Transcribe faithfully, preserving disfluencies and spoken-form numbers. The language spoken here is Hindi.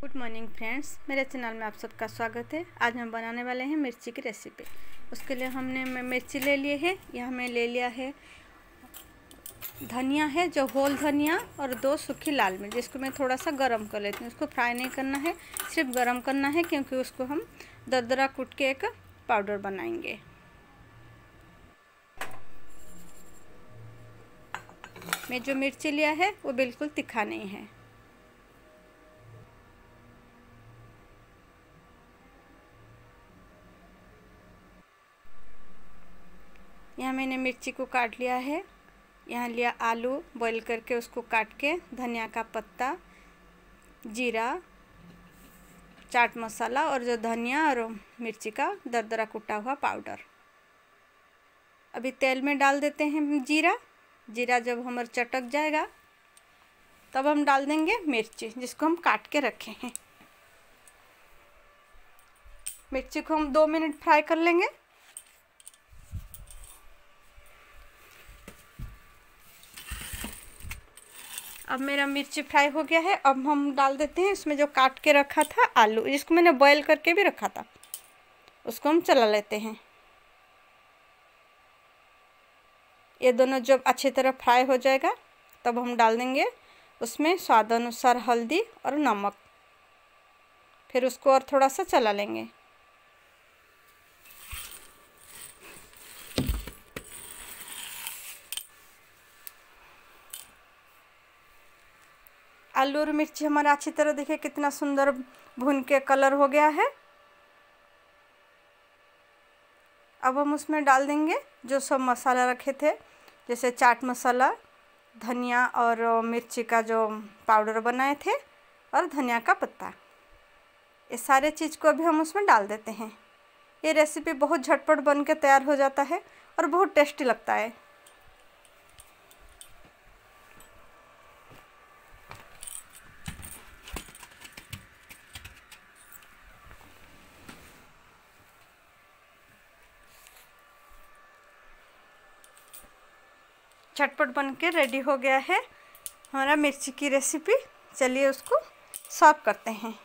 गुड मॉर्निंग फ्रेंड्स, मेरे चैनल में आप सबका स्वागत है। आज हम बनाने वाले हैं मिर्ची की रेसिपी। उसके लिए हमने मिर्ची ले लिए है। यह हमें ले लिया है धनिया है, जो होल धनिया, और दो सूखी लाल मिर्च, जिसको मैं थोड़ा सा गरम कर लेती हूँ। उसको फ्राई नहीं करना है, सिर्फ गरम करना है, क्योंकि उसको हम दरदरा कूट के एक पाउडर बनाएंगे। मैं जो मिर्ची लिया है वो बिल्कुल तीखा नहीं है। यहाँ मैंने मिर्ची को काट लिया है। यहाँ लिया आलू बॉईल करके, उसको काट के, धनिया का पत्ता, जीरा, चाट मसाला और जो धनिया और मिर्ची का दरदरा कुटा हुआ पाउडर। अभी तेल में डाल देते हैं जीरा। जीरा जब हमारा चटक जाएगा तब हम डाल देंगे मिर्ची, जिसको हम काट के रखे हैं। मिर्ची को हम दो मिनट फ्राई कर लेंगे। अब मेरा मिर्ची फ्राई हो गया है। अब हम डाल देते हैं इसमें जो काट के रखा था आलू, जिसको मैंने बॉईल करके भी रखा था, उसको हम चला लेते हैं। ये दोनों जब अच्छी तरह फ्राई हो जाएगा तब हम डाल देंगे उसमें स्वाद अनुसार हल्दी और नमक। फिर उसको और थोड़ा सा चला लेंगे। आलू और मिर्ची हमारा अच्छी तरह, देखिए कितना सुंदर भून के कलर हो गया है। अब हम उसमें डाल देंगे जो सब मसाला रखे थे, जैसे चाट मसाला, धनिया और मिर्ची का जो पाउडर बनाए थे, और धनिया का पत्ता। ये सारे चीज़ को अभी हम उसमें डाल देते हैं। ये रेसिपी बहुत झटपट बन के तैयार हो जाता है और बहुत टेस्टी लगता है। झटपट बन के रेडी हो गया है हमारा मिर्ची की रेसिपी। चलिए उसको सर्व करते हैं।